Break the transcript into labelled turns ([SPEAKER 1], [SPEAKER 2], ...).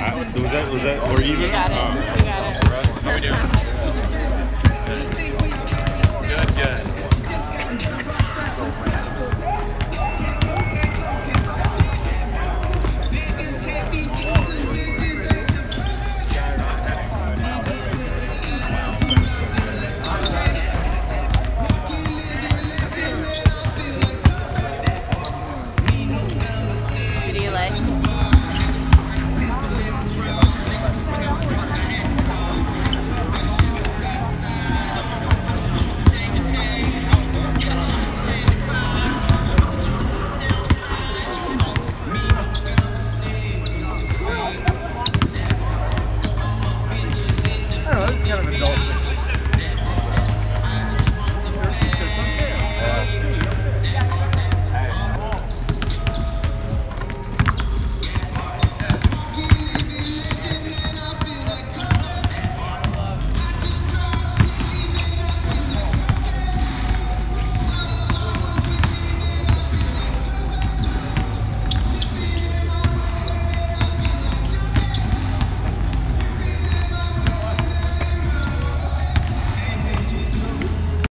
[SPEAKER 1] Was that, we're even?
[SPEAKER 2] We got it. We got it.
[SPEAKER 3] How we doing? Good. Good, good.